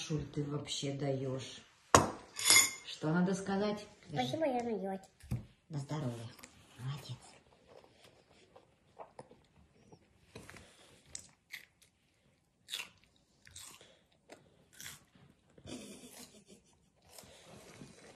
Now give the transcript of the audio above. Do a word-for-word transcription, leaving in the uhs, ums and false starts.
Машуль, ты вообще даешь. Что надо сказать? Спасибо, я надеть. На здоровье. Молодец.